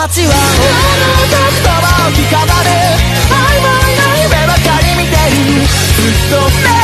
街は言葉を聞かばる曖昧な夢ばかり見てるずっと